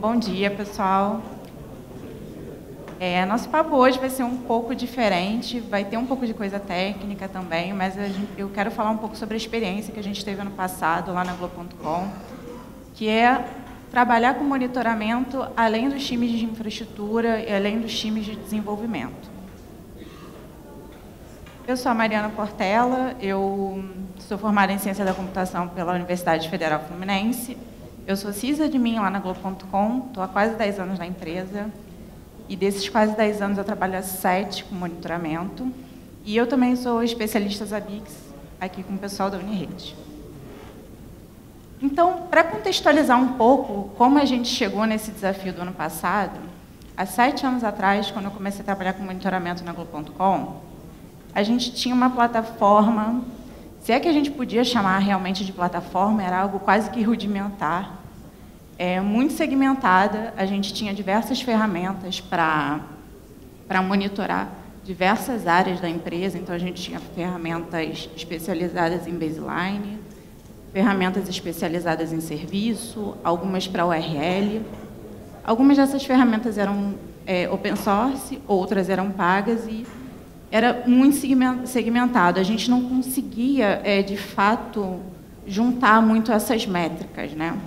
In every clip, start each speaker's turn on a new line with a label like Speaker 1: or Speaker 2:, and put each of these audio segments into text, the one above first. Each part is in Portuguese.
Speaker 1: Bom dia, pessoal. Nosso papo hoje vai ser um pouco diferente, vai ter um pouco de coisa técnica também, mas eu quero falar um pouco sobre a experiência que a gente teve ano passado lá na Globo.com, que é trabalhar com monitoramento além dos times de infraestrutura e além dos times de desenvolvimento. Eu sou a Mariana Portela, eu sou formada em Ciência da Computação pela Universidade Federal Fluminense. Eu sou sysadmin lá na Globo.com, estou há quase 10 anos na empresa. E desses quase 10 anos eu trabalho há 7 com monitoramento. E eu também sou especialista Zabbix aqui com o pessoal da Unirede. Então, para contextualizar um pouco como a gente chegou nesse desafio do ano passado, há 7 anos atrás, quando eu comecei a trabalhar com monitoramento na Globo.com, a gente tinha uma plataforma, se é que a gente podia chamar realmente de plataforma, era algo quase que rudimentar, muito segmentada. A gente tinha diversas ferramentas para monitorar diversas áreas da empresa. Então, a gente tinha ferramentas especializadas em baseline, ferramentas especializadas em serviço, algumas para URL. Algumas dessas ferramentas eram open source, outras eram pagas e era muito segmentado. A gente não conseguia, de fato, juntar muito essas métricas, né?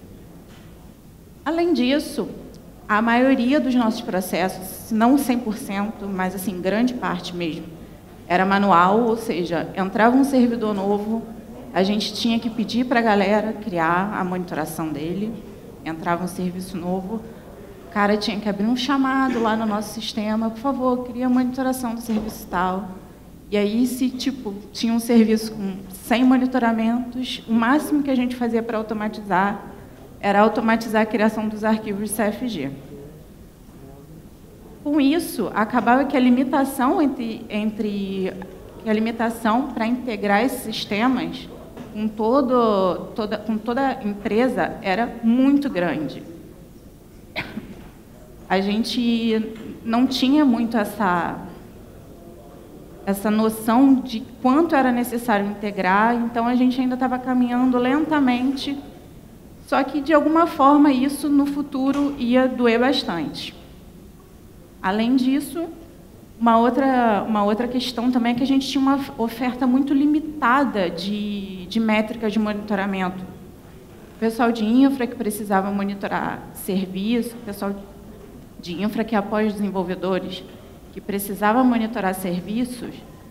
Speaker 1: Além disso, a maioria dos nossos processos, se não 100%, mas assim, grande parte mesmo, era manual, ou seja, entrava um servidor novo, a gente tinha que pedir para a galera criar a monitoração dele, entrava um serviço novo, o cara tinha que abrir um chamado lá no nosso sistema, por favor, cria a monitoração do serviço tal. E aí, se tinha um serviço com 100 monitoramentos, o máximo que a gente fazia para automatizar era automatizar a criação dos arquivos de CFG. Com isso, acabava que a limitação a limitação para integrar esses sistemas com toda a empresa era muito grande. A gente não tinha muito essa noção de quanto era necessário integrar, então a gente ainda estava caminhando lentamente. Só que, de alguma forma, isso no futuro ia doer bastante. Além disso, uma outra questão também é que a gente tinha uma oferta muito limitada de métricas de monitoramento. O pessoal de infra que precisava monitorar serviço, o pessoal de infra que apoia os desenvolvedores que precisava monitorar serviços,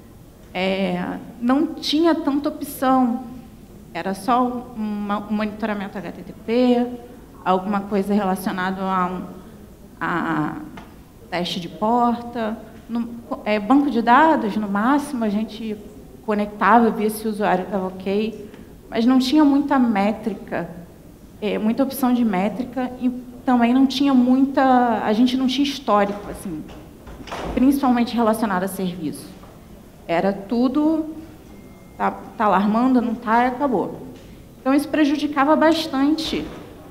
Speaker 1: não tinha tanta opção. Era só um monitoramento HTTP, alguma coisa relacionada a teste de porta, banco de dados, no máximo, a gente conectava, via se o usuário estava ok, mas não tinha muita métrica, muita opção de métrica, e também não tinha a gente não tinha histórico, assim, principalmente relacionado a serviço. Era tudo... Tá alarmando, não está, e acabou. Então, isso prejudicava bastante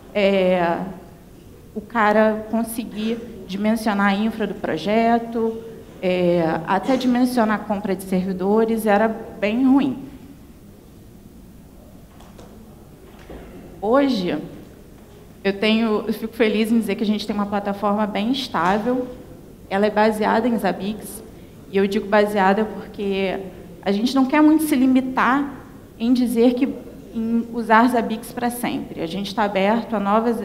Speaker 1: o cara conseguir dimensionar a infra do projeto, até dimensionar a compra de servidores, era bem ruim. Hoje, eu fico feliz em dizer que a gente tem uma plataforma bem estável, ela é baseada em Zabbix, e eu digo baseada porque a gente não quer muito se limitar em dizer em usar Zabbix para sempre. A gente está aberto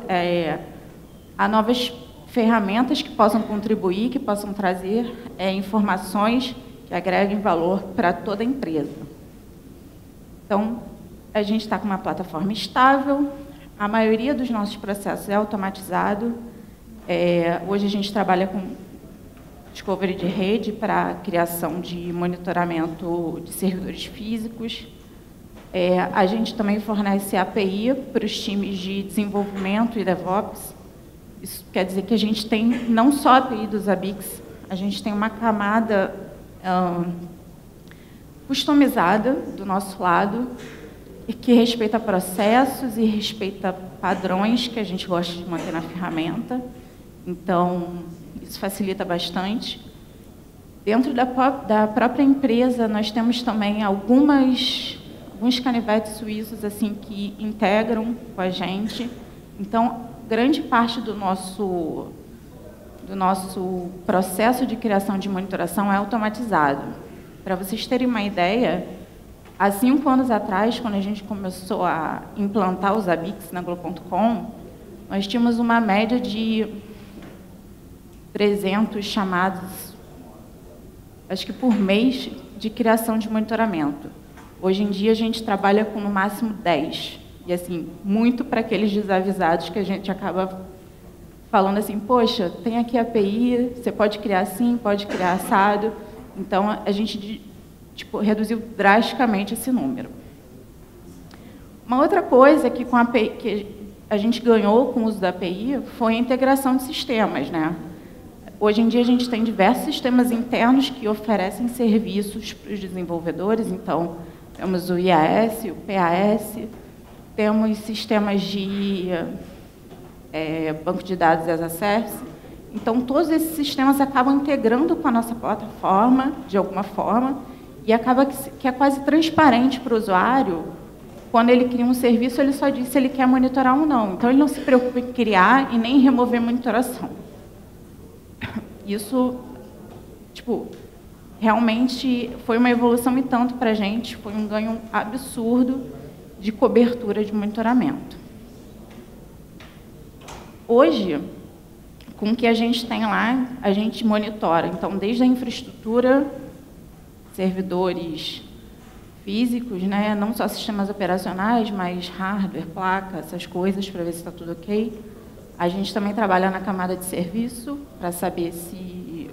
Speaker 1: a novas ferramentas que possam contribuir, que possam trazer informações que agreguem valor para toda a empresa. Então, a gente está com uma plataforma estável, a maioria dos nossos processos é automatizado. Hoje a gente trabalha com discovery de rede para a criação de monitoramento de servidores físicos. A gente também fornece API para os times de desenvolvimento e DevOps. Isso quer dizer que a gente tem não só a API do Zabbix, a gente tem uma camada customizada do nosso lado, que respeita processos e respeita padrões que a gente gosta de manter na ferramenta. Então, isso facilita bastante. Dentro da própria empresa, nós temos também alguns canivetes suíços assim, que integram com a gente. Então, grande parte do nosso processo de criação de monitoração é automatizado. Para vocês terem uma ideia, há 5 anos atrás, quando a gente começou a implantar os Zabbix na Globo.com, nós tínhamos uma média de 300 chamados, acho que por mês, de criação de monitoramento. Hoje em dia, a gente trabalha com, no máximo, 10. E, assim, muito para aqueles desavisados que a gente acaba falando assim, poxa, tem aqui a API, você pode criar assim, pode criar assado. Então, a gente reduziu drasticamente esse número. Uma outra coisa que, com a API, que a gente ganhou com o uso da API foi a integração de sistemas, né? Hoje em dia, a gente tem diversos sistemas internos que oferecem serviços para os desenvolvedores. Então, temos o IAS, o PAS, temos sistemas de banco de dados as a service. Então, todos esses sistemas acabam integrando com a nossa plataforma, de alguma forma, e acaba que é quase transparente para o usuário. Quando ele cria um serviço, ele só diz se ele quer monitorar ou não. Então, ele não se preocupa em criar e nem remover monitoração. Isso, realmente foi uma evolução e tanto para a gente, foi um ganho absurdo de cobertura de monitoramento. Hoje, com o que a gente tem lá, a gente monitora, então, desde a infraestrutura, servidores físicos, né, não só sistemas operacionais, mas hardware, placa, essas coisas, para ver se está tudo ok. A gente também trabalha na camada de serviço, para saber se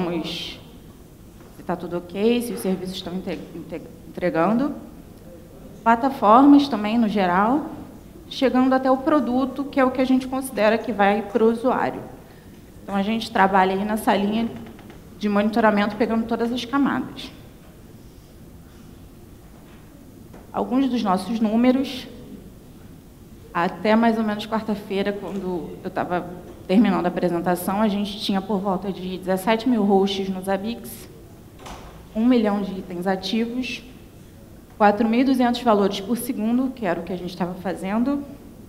Speaker 1: está tudo ok, se os serviços estão entregando. Plataformas também, no geral, chegando até o produto, que é o que a gente considera que vai para o usuário. Então, a gente trabalha aí nessa linha de monitoramento, pegando todas as camadas. Alguns dos nossos números, até mais ou menos quarta-feira, quando eu estava terminando a apresentação, a gente tinha por volta de 17 mil hosts nos Zabbix, 1 milhão de itens ativos, 4.200 valores por segundo, que era o que a gente estava fazendo,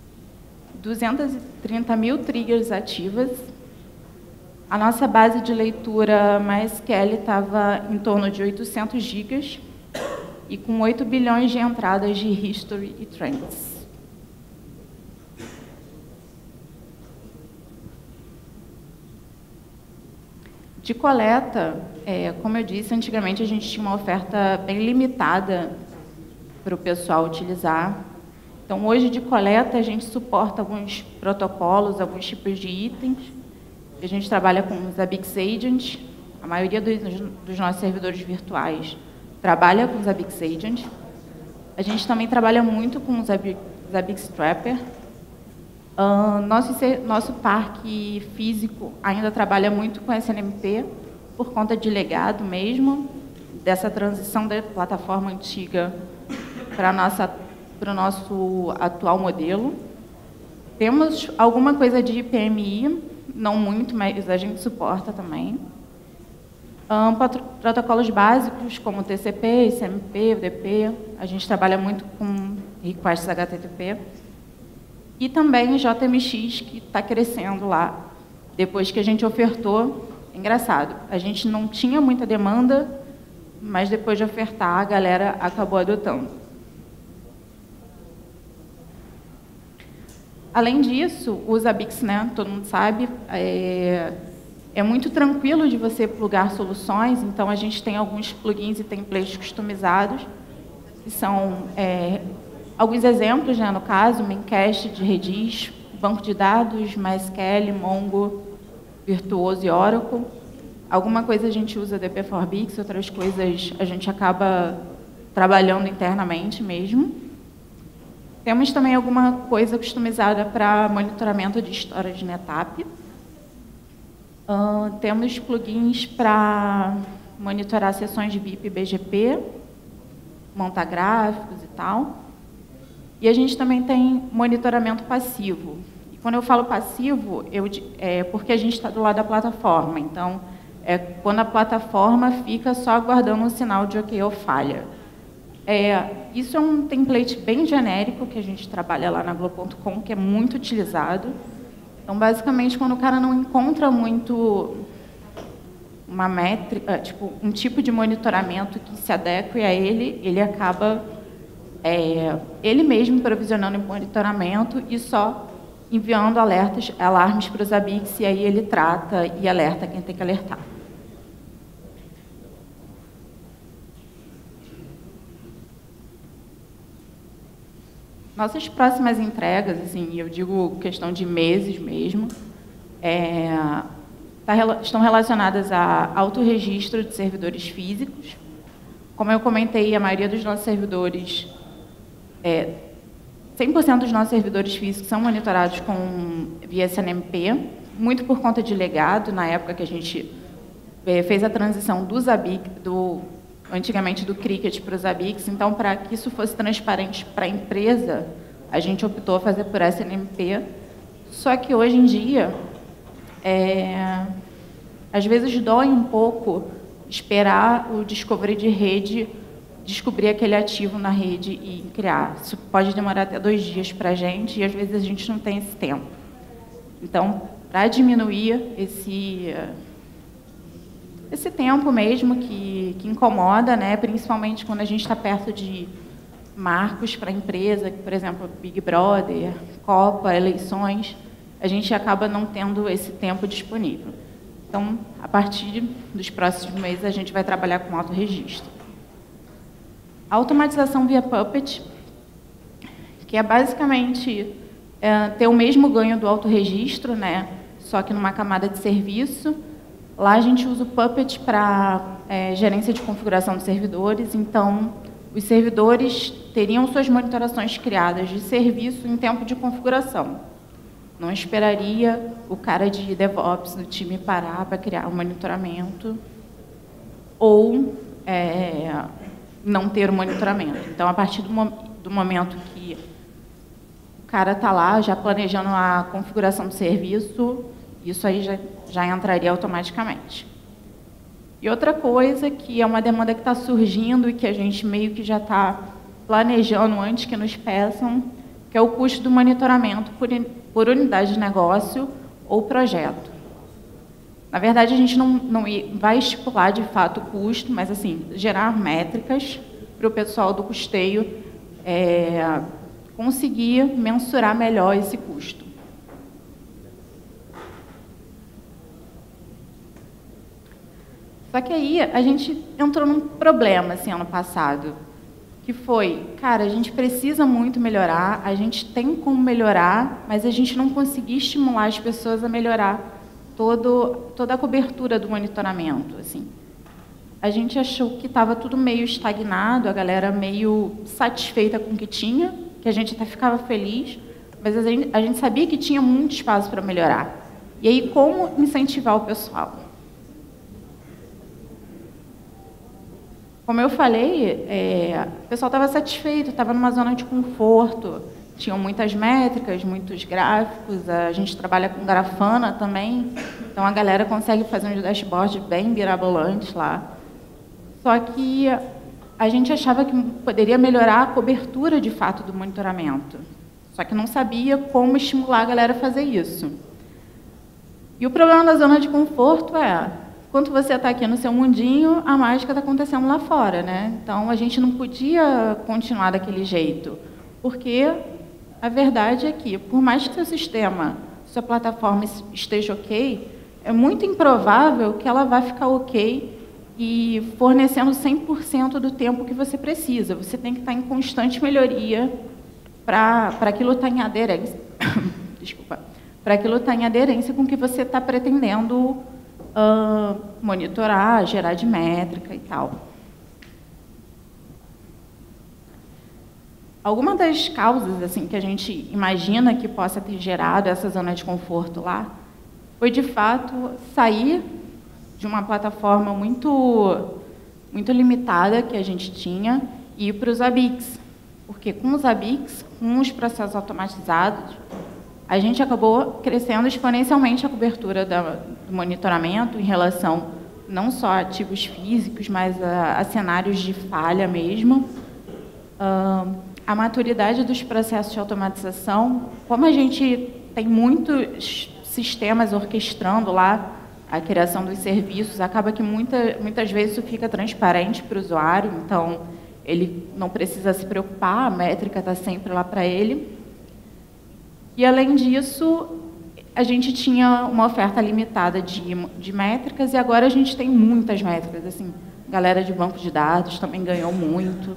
Speaker 1: 230 mil triggers ativas. A nossa base de leitura MySQL estava em torno de 800 gigas e com 8 bilhões de entradas de history e trends. De coleta, como eu disse, antigamente a gente tinha uma oferta bem limitada para o pessoal utilizar. Então, hoje, de coleta, a gente suporta alguns protocolos, alguns tipos de itens. A gente trabalha com o Zabbix Agent. A maioria dos nossos servidores virtuais trabalha com o Zabbix Agent. A gente também trabalha muito com o Zabbix Trapper. Nosso parque físico ainda trabalha muito com SNMP, por conta de legado mesmo, dessa transição da plataforma antiga para o nosso atual modelo. Temos alguma coisa de PMI, não muito, mas a gente suporta também. Protocolos básicos, como TCP, ICMP, UDP, a gente trabalha muito com requests HTTP. E também JMX, que está crescendo lá. Depois que a gente ofertou, engraçado, a gente não tinha muita demanda, mas depois de ofertar, a galera acabou adotando. Além disso, o Zabbix, né, todo mundo sabe, é muito tranquilo de você plugar soluções, então a gente tem alguns plugins e templates customizados, que são alguns exemplos, né, no caso, Memcached de Redis, banco de dados, MySQL, Mongo, Virtuoso e Oracle. Alguma coisa a gente usa DB4Bix, outras coisas a gente acaba trabalhando internamente mesmo. Temos também alguma coisa customizada para monitoramento de storage NetApp. Temos plugins para monitorar sessões de BIP e BGP, montar gráficos e tal. E a gente também tem monitoramento passivo. E quando eu falo passivo, é porque a gente está do lado da plataforma. Então, é quando a plataforma fica só aguardando um sinal de OK ou falha. Isso é um template bem genérico que a gente trabalha lá na Globo.com, que é muito utilizado. Então, basicamente, quando o cara não encontra muito uma métrica, tipo, um tipo de monitoramento que se adeque a ele, ele acaba ele mesmo provisionando o monitoramento e só enviando alarmes para os ABICs, e aí ele trata e alerta quem tem que alertar. Nossas próximas entregas, assim, eu digo questão de meses mesmo, estão relacionadas a autorregistro de servidores físicos. Como eu comentei, a maioria dos nossos servidores, 100% dos nossos servidores físicos são monitorados via SNMP, muito por conta de legado, na época que a gente fez a transição dos ABIC, antigamente do Cricket para os ABICs. Então, para que isso fosse transparente para a empresa, a gente optou a fazer por SNMP. Só que hoje em dia, às vezes dói um pouco esperar o discovery de rede descobrir aquele ativo na rede e criar. Isso pode demorar até 2 dias para a gente, e às vezes a gente não tem esse tempo. Então, para diminuir esse tempo mesmo que incomoda, né, principalmente quando a gente está perto de marcos para a empresa, por exemplo, Big Brother, Copa, eleições, a gente acaba não tendo esse tempo disponível. Então, a partir dos próximos meses, a gente vai trabalhar com autorregistro. A automatização via Puppet, que é basicamente ter o mesmo ganho do autorregistro, né, só que numa camada de serviço. Lá a gente usa o Puppet para gerência de configuração de servidores. Então, os servidores teriam suas monitorações criadas de serviço em tempo de configuração. Não esperaria o cara de DevOps do time parar para criar um monitoramento ou não ter o monitoramento. Então, a partir do momento que o cara está lá já planejando a configuração do serviço, isso aí já entraria automaticamente. E outra coisa que é uma demanda que está surgindo e que a gente meio que já está planejando antes que nos peçam, que é o custo do monitoramento por unidade de negócio ou projeto. Na verdade, a gente não vai estipular de fato o custo, mas assim, gerar métricas para o pessoal do custeio conseguir mensurar melhor esse custo. Só que aí a gente entrou num problema, assim, ano passado, que foi, cara, a gente precisa muito melhorar, a gente tem como melhorar, mas a gente não conseguia estimular as pessoas a melhorar toda a cobertura do monitoramento, assim. A gente achou que estava tudo meio estagnado, a galera meio satisfeita com o que tinha, que a gente até ficava feliz, mas a gente sabia que tinha muito espaço para melhorar. E aí, como incentivar o pessoal? Como eu falei, o pessoal estava satisfeito, estava numa zona de conforto, tinham muitas métricas, muitos gráficos, a gente trabalha com Grafana também, então a galera consegue fazer uns dashboards bem mirabolantes lá. Só que a gente achava que poderia melhorar a cobertura de fato do monitoramento, só que não sabia como estimular a galera a fazer isso. E o problema da zona de conforto enquanto você está aqui no seu mundinho, a mágica está acontecendo lá fora, né? Então, a gente não podia continuar daquele jeito, porque a verdade é que, por mais que seu sistema, sua plataforma esteja ok, é muito improvável que ela vá ficar ok e fornecendo 100% do tempo que você precisa. Você tem que estar em constante melhoria para aquilo estar em aderência. Desculpa. Para aquilo estar em aderência com o que você está pretendendo monitorar, gerar de métrica e tal. Alguma das causas assim, que a gente imagina que possa ter gerado essa zona de conforto lá foi, de fato, sair de uma plataforma muito limitada que a gente tinha e ir para os ABICs. Porque com os ABICs, com os processos automatizados, a gente acabou crescendo exponencialmente a cobertura do monitoramento em relação não só a ativos físicos, mas a cenários de falha mesmo. A maturidade dos processos de automatização, como a gente tem muitos sistemas orquestrando lá a criação dos serviços, acaba que muitas vezes isso fica transparente para o usuário, então ele não precisa se preocupar, a métrica está sempre lá para ele. E, além disso, a gente tinha uma oferta limitada de métricas e agora a gente tem muitas métricas. Assim, a galera de banco de dados também ganhou muito.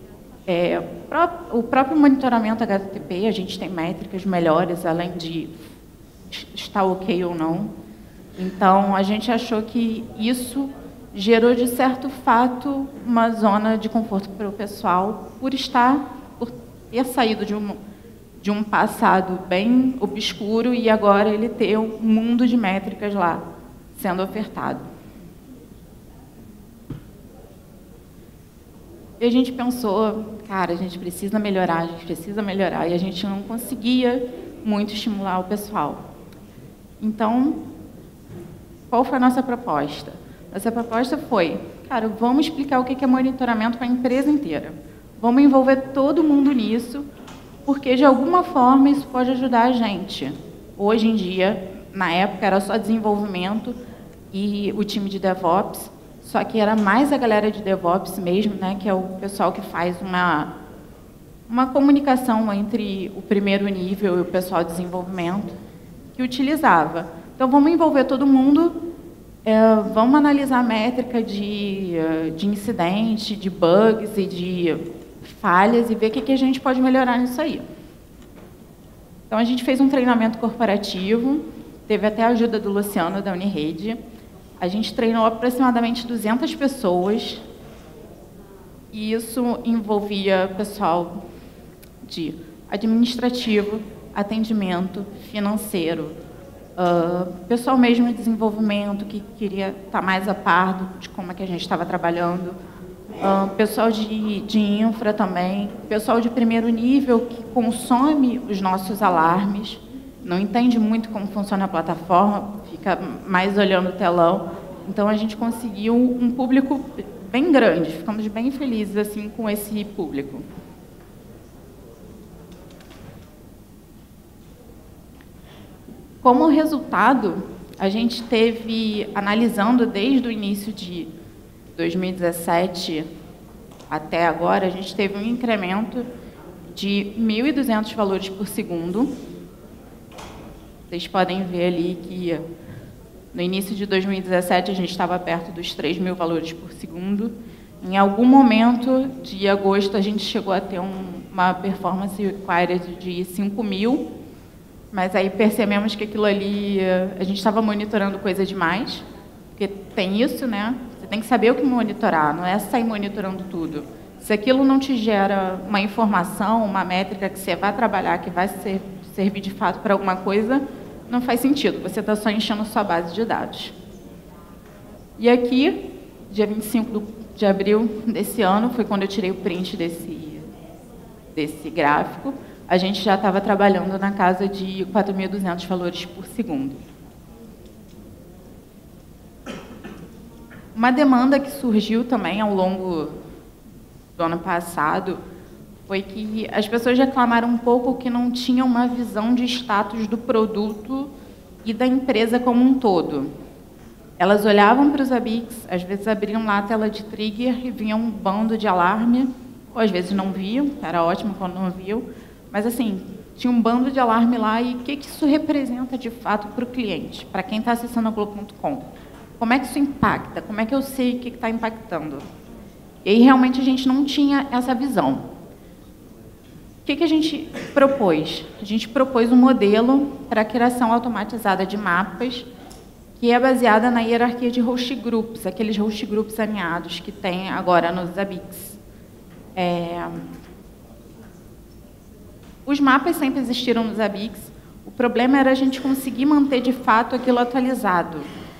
Speaker 1: O próprio monitoramento HTTP, a gente tem métricas melhores, além de estar ok ou não. Então, a gente achou que isso gerou, de certo fato, uma zona de conforto para o pessoal por ter saído de um passado bem obscuro e agora ele ter um mundo de métricas lá sendo ofertado. E a gente pensou, cara, a gente precisa melhorar, e a gente não conseguia muito estimular o pessoal. Então, qual foi a nossa proposta? Nossa proposta foi, cara, vamos explicar o que é monitoramento para a empresa inteira. Vamos envolver todo mundo nisso, porque, de alguma forma, isso pode ajudar a gente. Hoje em dia, na época, era só desenvolvimento e o time de DevOps, só que era mais a galera de DevOps mesmo, né, que é o pessoal que faz uma comunicação entre o primeiro nível e o pessoal de desenvolvimento, que utilizava. Então, vamos envolver todo mundo, vamos analisar a métrica de incidente, de bugs e de falhas e ver o que a gente pode melhorar nisso aí. Então, a gente fez um treinamento corporativo, teve até a ajuda do Luciano, da Unirede. A gente treinou aproximadamente 200 pessoas, e isso envolvia pessoal de administrativo, atendimento, financeiro, pessoal mesmo de desenvolvimento que queria estar mais a par de como é que a gente estava trabalhando, pessoal de infra também, pessoal de primeiro nível que consome os nossos alarmes, não entende muito como funciona a plataforma, fica mais olhando o telão. Então, a gente conseguiu um público bem grande, ficamos bem felizes assim, com esse público. Como resultado, a gente teve, analisando desde o início de 2017 até agora, a gente teve um incremento de 1.200 valores por segundo. Vocês podem ver ali que no início de 2017 a gente estava perto dos 3.000 valores por segundo. Em algum momento de agosto a gente chegou a ter uma performance required de 5.000, mas aí percebemos que aquilo ali, a gente estava monitorando coisa demais, porque tem isso, né? Você tem que saber o que monitorar, não é sair monitorando tudo. Se aquilo não te gera uma informação, uma métrica que você vai trabalhar, que vai servir de fato para alguma coisa, não faz sentido, você está só enchendo a sua base de dados. E aqui, dia 25 de abril desse ano, foi quando eu tirei o print desse gráfico, a gente já estava trabalhando na casa de 4.200 valores por segundo. Uma demanda que surgiu também ao longo do ano passado foi que as pessoas reclamaram um pouco que não tinham uma visão de status do produto e da empresa como um todo. Elas olhavam para os ABICs, às vezes abriam lá a tela de trigger e vinha um bando de alarme, ou às vezes não viam, era ótimo quando não viam, mas assim, tinha um bando de alarme lá e o que isso representa de fato para o cliente, para quem está acessando a Globo.com. Como é que isso impacta? Como é que eu sei o que está impactando? E aí realmente a gente não tinha essa visão. O que a gente propôs? A gente propôs um modelo para a criação automatizada de mapas, que é baseada na hierarquia de host groups, aqueles host groups alinhados que tem agora nos ABICs. Os mapas sempre existiram nos ABICs, o problema era a gente conseguir manter de fato aquilo atualizado.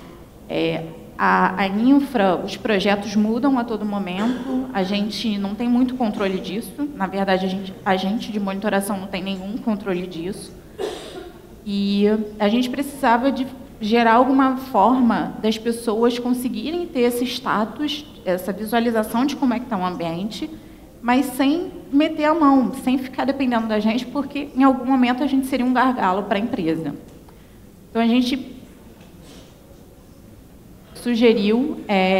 Speaker 1: A infra, os projetos mudam a todo momento, a gente não tem muito controle disso, na verdade a gente de monitoração não tem nenhum controle disso, e a gente precisava de gerar alguma forma das pessoas conseguirem ter esse status, essa visualização de como é que está o ambiente, mas sem meter a mão, sem ficar dependendo da gente, porque em algum momento a gente seria um gargalo para a empresa. Então, a gente sugeriu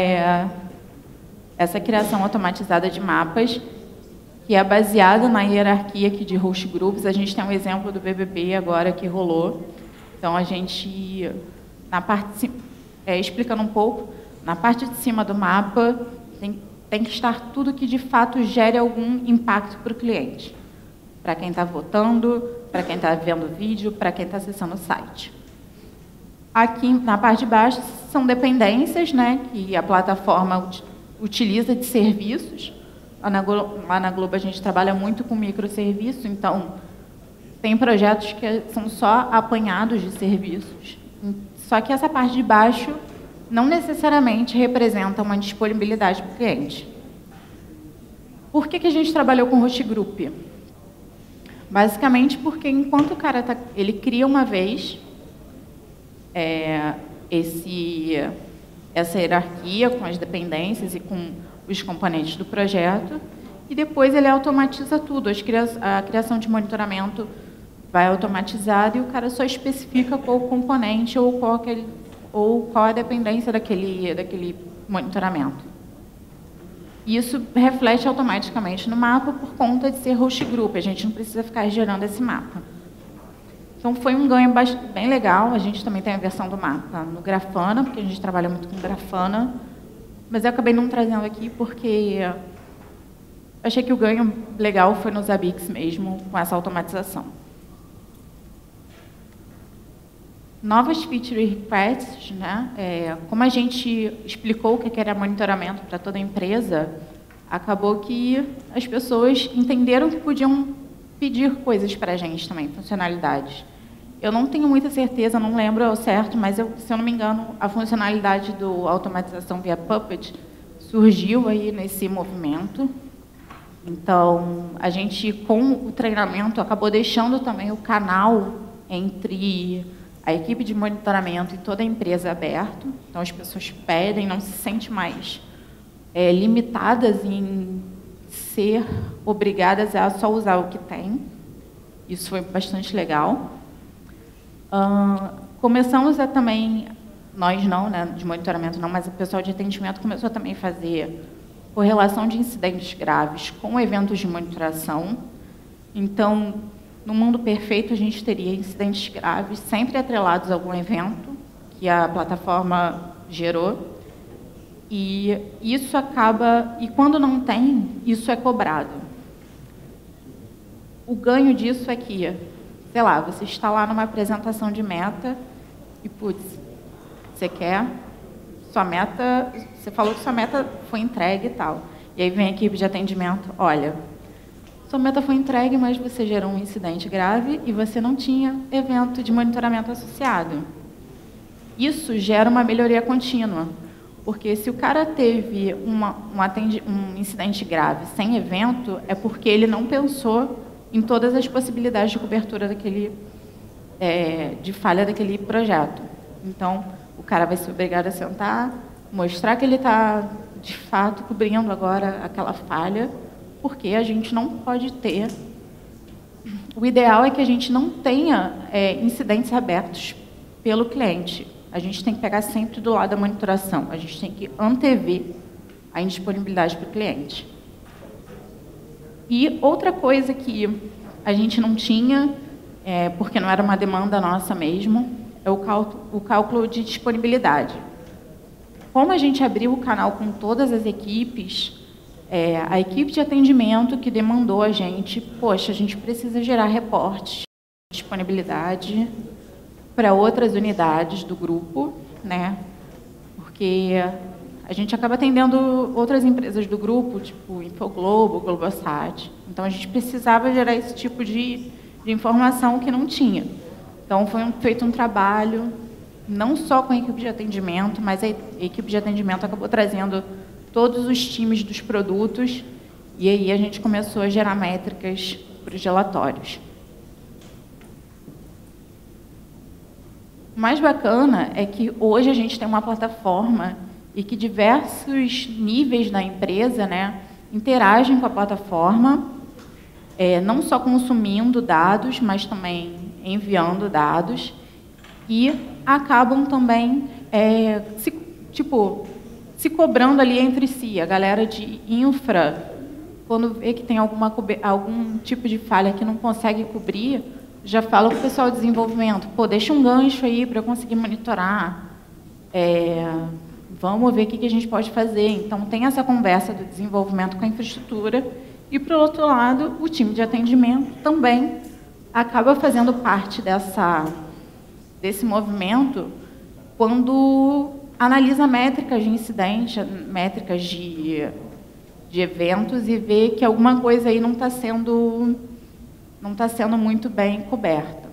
Speaker 1: essa criação automatizada de mapas, que é baseada na hierarquia aqui de host groups. A gente tem um exemplo do BBB agora que rolou. Então, a gente, explicando um pouco, na parte de cima do mapa, tem que estar tudo que, de fato, gere algum impacto para o cliente. Para quem está votando, para quem está vendo o vídeo, para quem está acessando o site. Aqui, na parte de baixo, são dependências, né, que a plataforma utiliza de serviços. Lá na Globo, a gente trabalha muito com microserviço, então, tem projetos que são só apanhados de serviços. Só que essa parte de baixo não necessariamente representa uma disponibilidade para o cliente. Por que a gente trabalhou com host group? Basicamente porque enquanto o cara ele cria uma vez essa hierarquia com as dependências e com os componentes do projeto, e depois ele automatiza tudo. A criação de monitoramento vai automatizada e o cara só especifica qual componente ou qual a dependência daquele monitoramento. Isso reflete automaticamente no mapa por conta de ser host group. A gente não precisa ficar gerando esse mapa. Então, foi um ganho bem legal. A gente também tem a versão do mapa no Grafana, porque a gente trabalha muito com Grafana. Mas eu acabei não trazendo aqui porque achei que o ganho legal foi nos Zabbix mesmo, com essa automatização. Novas feature requests, né? Como a gente explicou o que era monitoramento para toda a empresa, acabou que as pessoas entenderam que podiam pedir coisas para a gente também, funcionalidades. Eu não tenho muita certeza, não lembro ao certo, mas se eu não me engano, a funcionalidade do automatização via Puppet surgiu aí nesse movimento. Então, a gente, com o treinamento, acabou deixando também o canal entre a equipe de monitoramento e toda a empresa aberto. Então, as pessoas pedem, não se sentem mais limitadas em ser obrigadas a só usar o que tem. Isso foi bastante legal. Começamos a também, nós não, né, de monitoramento não, mas o pessoal de atendimento começou a também fazer correlação de incidentes graves com eventos de monitoração. Então, no mundo perfeito, a gente teria incidentes graves sempre atrelados a algum evento que a plataforma gerou. E isso acaba, e quando não tem, isso é cobrado. O ganho disso é que, sei lá, você está lá numa apresentação de meta e, putz, você quer, sua meta, você falou que sua meta foi entregue e tal. E aí vem a equipe de atendimento, olha, sua meta foi entregue, mas você gerou um incidente grave e você não tinha evento de monitoramento associado. Isso gera uma melhoria contínua, porque se o cara teve um incidente grave sem evento, é porque ele não pensou em todas as possibilidades de cobertura de falha daquele projeto. Então, o cara vai ser obrigado a sentar, mostrar que ele está, de fato, cobrindo agora aquela falha, porque a gente não pode ter... O ideal é que a gente não tenha incidentes abertos pelo cliente. A gente tem que pegar sempre do lado da monitoração. A gente tem que antever a indisponibilidade para o cliente. E outra coisa que a gente não tinha, porque não era uma demanda nossa mesmo, é o cálculo de disponibilidade. Como a gente abriu o canal com todas as equipes, a equipe de atendimento que demandou a gente, poxa, a gente precisa gerar reportes de disponibilidade para outras unidades do grupo, né? Porque a gente acaba atendendo outras empresas do grupo, tipo Infoglobo, Globosat. Então, a gente precisava gerar esse tipo de informação que não tinha. Então, foi feito um trabalho, não só com a equipe de atendimento, mas a equipe de atendimento acabou trazendo todos os times dos produtos, e aí a gente começou a gerar métricas para os relatórios. O mais bacana é que hoje a gente tem uma plataforma e que diversos níveis da empresa, né, interagem com a plataforma, não só consumindo dados, mas também enviando dados. e acabam também se cobrando ali entre si. A galera de infra, quando vê que tem algum tipo de falha que não consegue cobrir, já fala para o pessoal de desenvolvimento, pô, deixa um gancho aí para eu conseguir monitorar, vamos ver o que a gente pode fazer. Então, tem essa conversa do desenvolvimento com a infraestrutura e, por outro lado, o time de atendimento também acaba fazendo parte desse movimento quando analisa métricas de incidente, métricas de eventos e vê que alguma coisa aí não está sendo muito bem coberta.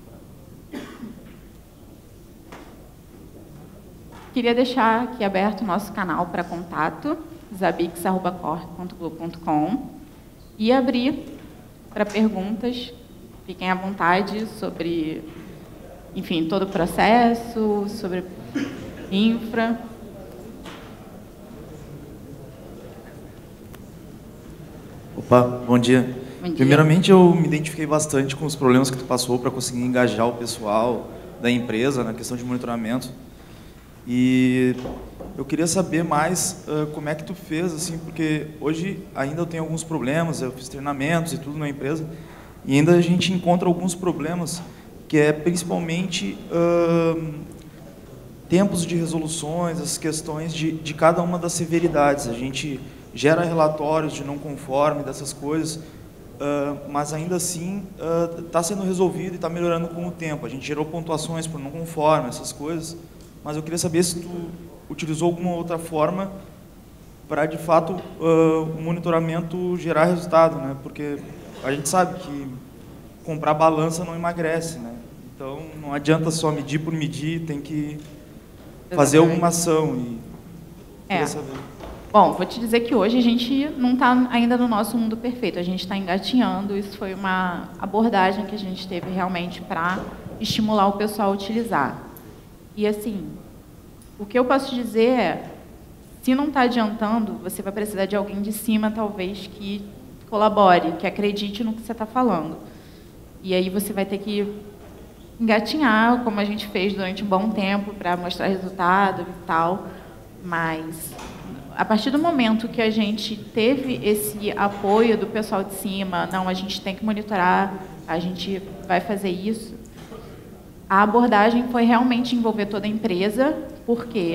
Speaker 1: Queria deixar aqui aberto o nosso canal para contato, zabix@corp.globo.com, e abrir para perguntas. Fiquem à vontade sobre, enfim, todo o processo, sobre infra.
Speaker 2: Opa, bom dia.
Speaker 1: Bom dia.
Speaker 2: Primeiramente, eu me identifiquei bastante com os problemas que tu passou para conseguir engajar o pessoal da empresa na questão de monitoramento. E eu queria saber mais como é que tu fez, assim, porque hoje ainda eu tenho alguns problemas, eu fiz treinamentos e tudo na empresa, e ainda a gente encontra alguns problemas, que é principalmente tempos de resoluções, as questões de cada uma das severidades. A gente gera relatórios de não conforme, dessas coisas, mas ainda assim está sendo resolvido e está melhorando com o tempo. A gente gerou pontuações por não conforme, essas coisas, mas eu queria saber se tu utilizou alguma outra forma para, de fato, o monitoramento gerar resultado, né? Porque a gente sabe que comprar balança não emagrece, né? Então, não adianta só medir por medir, tem que fazer alguma ação. E queria saber.
Speaker 1: Bom, vou te dizer que hoje a gente não está ainda no nosso mundo perfeito, a gente está engatinhando. Isso foi uma abordagem que a gente teve realmente para estimular o pessoal a utilizar. E, assim, o que eu posso dizer é, se não está adiantando, você vai precisar de alguém de cima, talvez, que colabore, que acredite no que você está falando. E aí você vai ter que engatinhar, como a gente fez durante um bom tempo, para mostrar resultado e tal. Mas, a partir do momento que a gente teve esse apoio do pessoal de cima, não, a gente tem que monitorar, a gente vai fazer isso, a abordagem foi realmente envolver toda a empresa, porque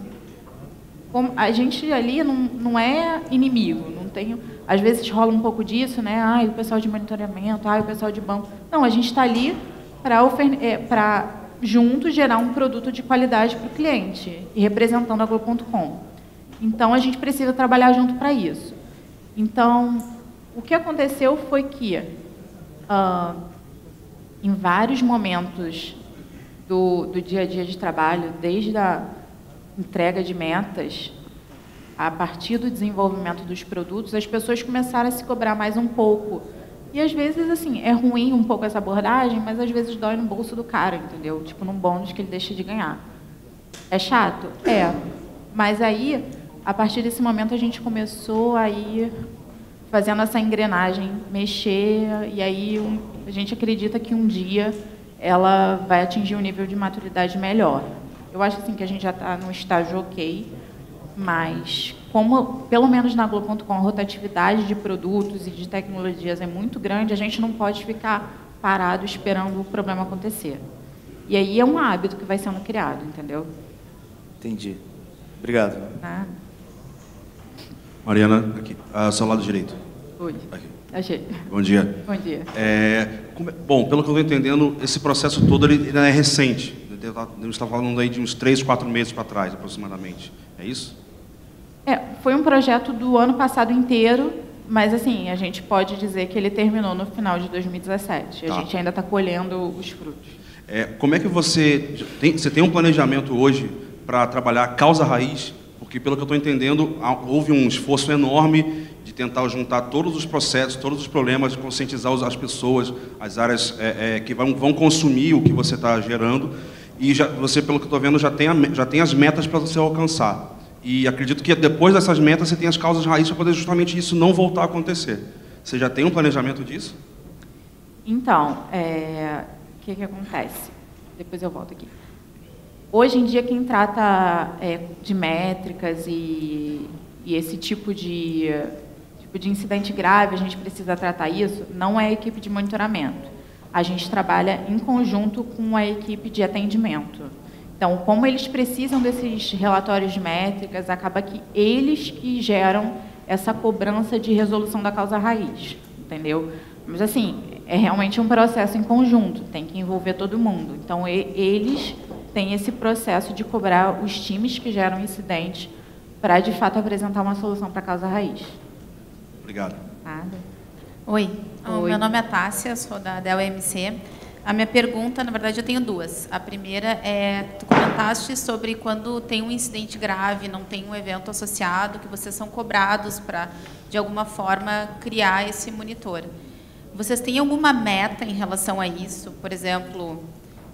Speaker 1: a gente ali não é inimigo, não tem, às vezes rola um pouco disso, né? O pessoal de monitoramento, o pessoal de banco. Não, a gente está ali para juntos gerar um produto de qualidade para o cliente e representando a Globo.com. Então, a gente precisa trabalhar junto para isso. Então, o que aconteceu foi que, em vários momentos do dia a dia de trabalho, desde a entrega de metas, a partir do desenvolvimento dos produtos, as pessoas começaram a se cobrar mais um pouco. E, às vezes, assim, é ruim um pouco essa abordagem, mas, às vezes, dói no bolso do cara, entendeu? Tipo, num bônus que ele deixa de ganhar. É chato? É. Mas aí, a partir desse momento, a gente começou a ir fazendo essa engrenagem mexer, e aí a gente acredita que um dia ela vai atingir um nível de maturidade melhor. Eu acho assim, que a gente já está num estágio ok, mas como, pelo menos na Globo.com, a rotatividade de produtos e de tecnologias é muito grande, a gente não pode ficar parado esperando o problema acontecer. E aí é um hábito que vai sendo criado, entendeu?
Speaker 2: Entendi. Obrigado.
Speaker 1: Nada.
Speaker 3: Mariana, aqui, ao seu lado direito.
Speaker 1: Oi.
Speaker 3: Aqui.
Speaker 1: Achei.
Speaker 3: Bom dia.
Speaker 1: Bom dia.
Speaker 3: Bom, pelo que eu estou entendendo, esse processo todo ele é recente. A gente está falando aí de uns 3, 4 meses para trás, aproximadamente. É isso?
Speaker 1: Foi um projeto do ano passado inteiro, mas assim, a gente pode dizer que ele terminou no final de 2017. A gente ainda está colhendo os frutos.
Speaker 3: Como é que você tem um planejamento hoje para trabalhar a causa raiz? Porque, pelo que eu estou entendendo, houve um esforço enorme de tentar juntar todos os processos, todos os problemas, conscientizar as pessoas, as áreas que vão consumir o que você está gerando. E você, pelo que eu estou vendo, já tem as metas para você alcançar. E acredito que depois dessas metas você tem as causas raízes para poder justamente isso não voltar a acontecer. Você já tem um planejamento disso?
Speaker 1: Então, o que acontece? depois eu volto aqui. Hoje em dia, quem trata de métricas e esse tipo de incidente grave, a gente precisa tratar isso, não é a equipe de monitoramento. A gente trabalha em conjunto com a equipe de atendimento. Então, como eles precisam desses relatórios de métricas, acaba que eles que geram essa cobrança de resolução da causa raiz, entendeu? Mas, assim, é realmente um processo em conjunto, tem que envolver todo mundo. Então, eles têm esse processo de cobrar os times que geram incidentes para, de fato, apresentar uma solução para a causa raiz.
Speaker 3: Obrigado.
Speaker 1: Nada.
Speaker 4: Oi.
Speaker 1: Oi.
Speaker 4: Meu nome é Tássia, sou da DEL-MC. A minha pergunta, na verdade, eu tenho duas. A primeira é, tu comentaste sobre quando tem um incidente grave, não tem um evento associado, que vocês são cobrados para, de alguma forma, criar esse monitor. Vocês têm alguma meta em relação a isso? Por exemplo,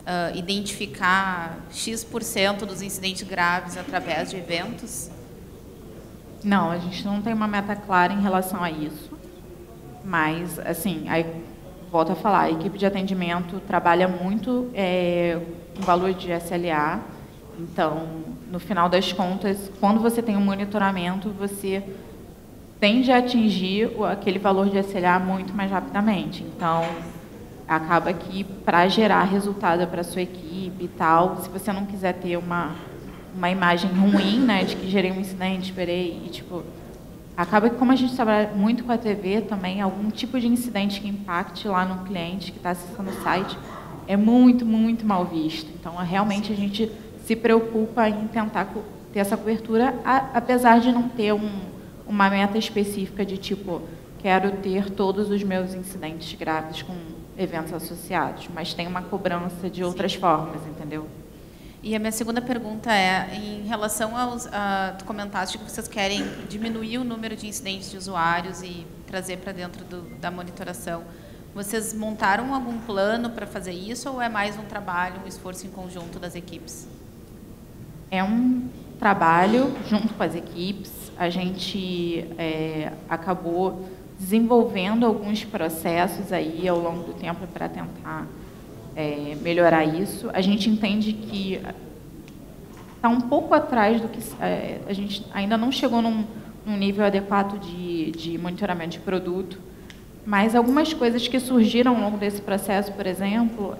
Speaker 4: identificar X% dos incidentes graves através de eventos?
Speaker 1: Não, a gente não tem uma meta clara em relação a isso, mas, assim, aí, volto a falar, a equipe de atendimento trabalha muito com valor de SLA, então, no final das contas, quando você tem um monitoramento, você tende a atingir aquele valor de SLA muito mais rapidamente. Então, acaba que, para gerar resultado para a sua equipe e tal, se você não quiser ter uma imagem ruim, né, de que gerei um incidente, esperei, e, tipo, acaba que, como a gente trabalha muito com a TV também, algum tipo de incidente que impacte lá no cliente que está acessando o site é muito, muito mal visto. Então, realmente, a gente se preocupa em tentar ter essa cobertura, apesar de não ter uma meta específica de, tipo, quero ter todos os meus incidentes graves com eventos associados, mas tem uma cobrança de outras formas, entendeu?
Speaker 4: E a minha segunda pergunta é, em relação tu comentaste que vocês querem diminuir o número de incidentes de usuários e trazer para dentro da monitoração. Vocês montaram algum plano para fazer isso ou é mais um trabalho, um esforço em conjunto das equipes?
Speaker 1: É um trabalho junto com as equipes. A gente acabou desenvolvendo alguns processos aí ao longo do tempo para tentar melhorar isso. A gente entende que está um pouco atrás do que a gente ainda não chegou num nível adequado de monitoramento de produto, mas algumas coisas que surgiram ao longo desse processo, por exemplo,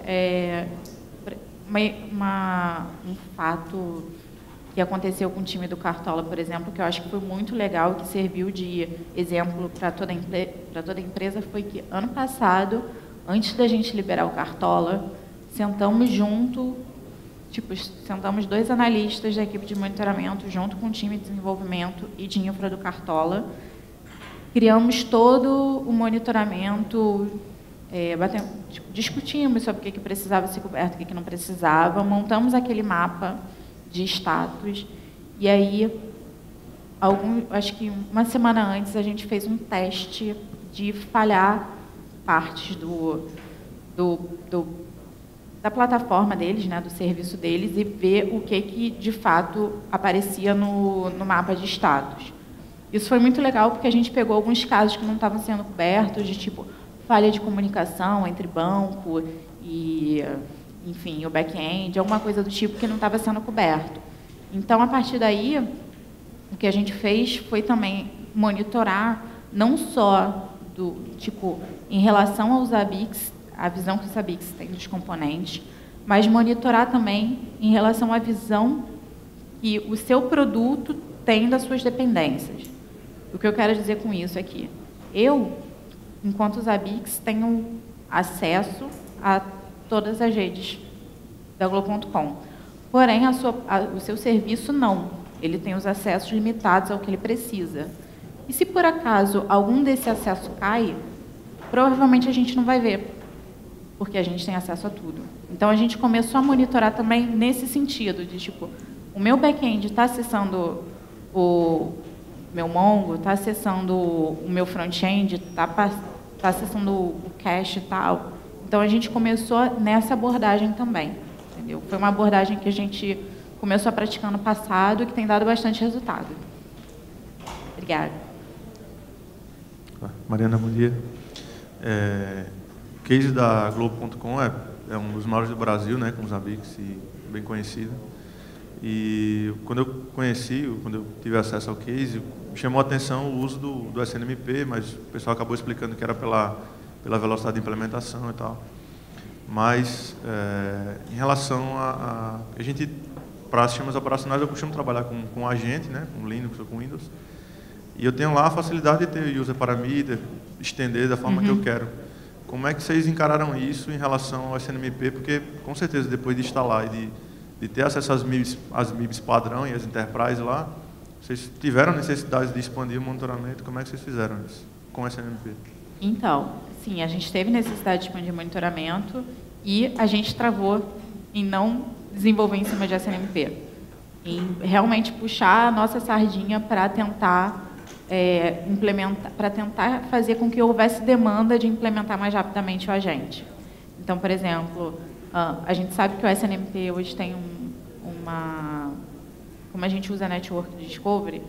Speaker 1: um fato que aconteceu com o time do Cartola, por exemplo, que eu acho que foi muito legal, que serviu de exemplo para toda a empresa, foi que ano passado, antes da gente liberar o Cartola, sentamos junto, sentamos 2 analistas da equipe de monitoramento junto com o time de desenvolvimento e de infra do Cartola, criamos todo o monitoramento, discutimos sobre o que precisava ser coberto, o que não precisava, montamos aquele mapa de status, e aí, acho que uma semana antes, a gente fez um teste de falhar partes da plataforma deles, né, do serviço deles, e ver o que de fato aparecia no mapa de status. Isso foi muito legal, porque a gente pegou alguns casos que não estavam sendo cobertos, de tipo falha de comunicação entre banco e, enfim, o back-end, alguma coisa do tipo que não estava sendo coberto. Então, a partir daí, o que a gente fez foi também monitorar, não só em relação aos ABICs, a visão que os ABICs têm dos componentes, mas monitorar também em relação à visão que o seu produto tem das suas dependências. O que eu quero dizer com isso é que eu, enquanto os ABICs, tenho acesso a todas as redes da Globo.com. Porém, o seu serviço não. Ele tem os acessos limitados ao que ele precisa. E se, por acaso, algum desse acesso cai, provavelmente a gente não vai ver, porque a gente tem acesso a tudo. Então, a gente começou a monitorar também nesse sentido, de, o meu back-end está acessando o meu Mongo, está acessando o meu front-end, está acessando o cache e tal. Então, a gente começou nessa abordagem também, entendeu? Foi uma abordagem que a gente começou a praticar no passado e que tem dado bastante resultado. Obrigada.
Speaker 5: Mariana, bom dia. O case da Globo.com é é um dos maiores do Brasil, né, com os Zabbix, e bem conhecido. E quando eu conheci, quando eu tive acesso ao case, me chamou a atenção o uso do SNMP, mas o pessoal acabou explicando que era pela velocidade de implementação e tal. Mas, em relação a gente, para sistemas operacionais, eu costumo trabalhar com agente, né, com Linux ou com Windows, e eu tenho lá a facilidade de ter user parameter, estender da forma que eu quero. Como é que vocês encararam isso em relação ao SNMP? Porque, com certeza, depois de instalar e de ter acesso às MIBs padrão e às Enterprise lá, vocês tiveram necessidade de expandir o monitoramento? Como é que vocês fizeram isso com o SNMP?
Speaker 1: Então, sim, a gente teve necessidade de expandir monitoramento e a gente travou em não desenvolver em cima de SNMP. Em realmente puxar a nossa sardinha para tentar implementar, para tentar fazer com que houvesse demanda de implementar mais rapidamente o agente. Então, por exemplo, a gente sabe que o SNMP hoje tem como a gente usa Network Discovery,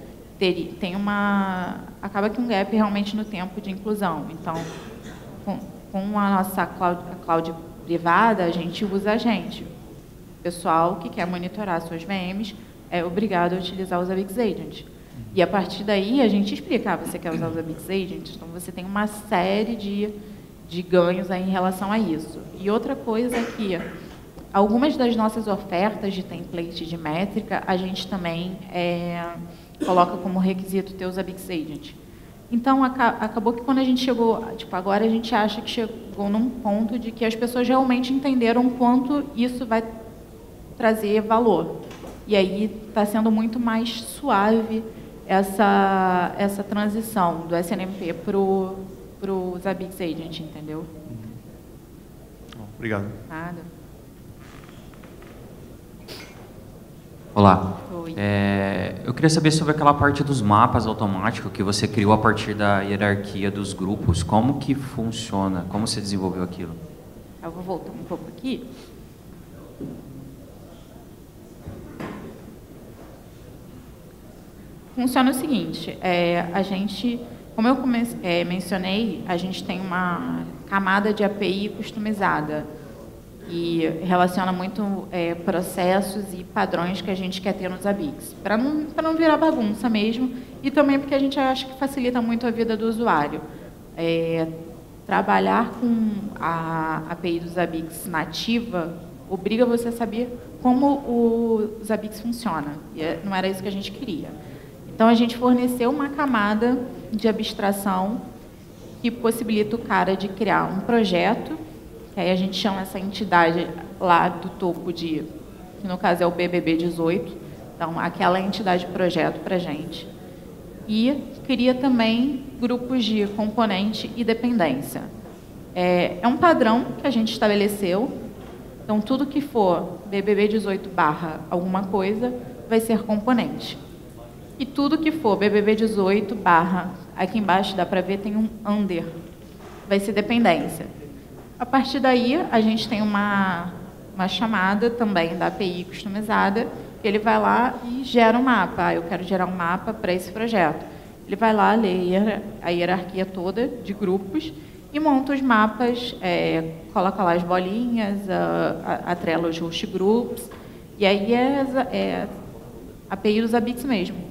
Speaker 1: acaba que um gap realmente no tempo de inclusão. Então, com a nossa cloud privada, a gente usa agente. O pessoal que quer monitorar suas VMs é obrigado a utilizar os Zabbix Agent. E a partir daí a gente explica, você quer usar os Zabbix Agent, então você tem uma série de ganhos aí em relação a isso. E outra coisa é que algumas das nossas ofertas de template de métrica, a gente também coloca como requisito ter os Zabbix Agent. Então, acabou que quando a gente chegou, agora a gente acha que chegou num ponto de que as pessoas realmente entenderam quanto isso vai trazer valor. E aí está sendo muito mais suave essa transição do SNMP para o Zabbix Agent, entendeu?
Speaker 5: Obrigado.
Speaker 1: Nada.
Speaker 6: Olá.
Speaker 1: Oi.
Speaker 6: Eu queria saber sobre aquela parte dos mapas automáticos que você criou a partir da hierarquia dos grupos. Como que funciona? Como você desenvolveu aquilo?
Speaker 1: Eu vou voltar um pouco aqui. Funciona o seguinte, a gente, como eu mencionei, a gente tem uma camada de API customizada e relaciona muito processos e padrões que a gente quer ter nos Zabbix, para não virar bagunça mesmo, e também porque a gente acha que facilita muito a vida do usuário. Trabalhar com a API dos Zabbix nativa obriga você a saber como o Zabbix funciona, e não era isso que a gente queria. Então, a gente forneceu uma camada de abstração que possibilita o cara de criar um projeto, que aí a gente chama essa entidade lá do topo que no caso é o BBB18, então aquela entidade projeto para a gente. E cria também grupos de componente e dependência. É um padrão que a gente estabeleceu, então tudo que for BBB18 barra alguma coisa vai ser componente. E tudo que for BBB18 barra, aqui embaixo dá para ver, tem um under, vai ser dependência. A partir daí, a gente tem uma chamada também da API customizada, que ele vai lá e gera um mapa. Eu quero gerar um mapa para esse projeto. Ele vai lá, lê a hierarquia toda de grupos e monta os mapas, coloca lá as bolinhas, atrela os host groups, e aí é a API dos Zabbix mesmo.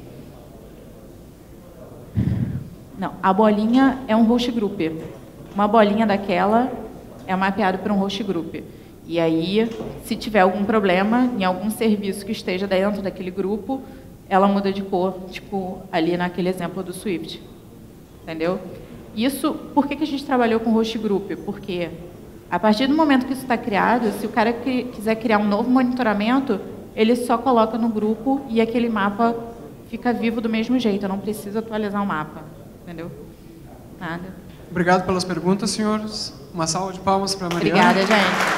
Speaker 1: Não, a bolinha é um host group. Uma bolinha daquela é mapeado para um host group. E aí, se tiver algum problema em algum serviço que esteja dentro daquele grupo, ela muda de cor, tipo ali naquele exemplo do Swift. Entendeu? Isso, por que a gente trabalhou com host group? Porque a partir do momento que isso está criado, se o cara quiser criar um novo monitoramento, ele só coloca no grupo e aquele mapa fica vivo do mesmo jeito. Eu não preciso atualizar o mapa. Entendeu? Nada.
Speaker 7: Obrigado pelas perguntas, senhores. Uma salva de palmas para a Mariana.
Speaker 1: Obrigada, gente.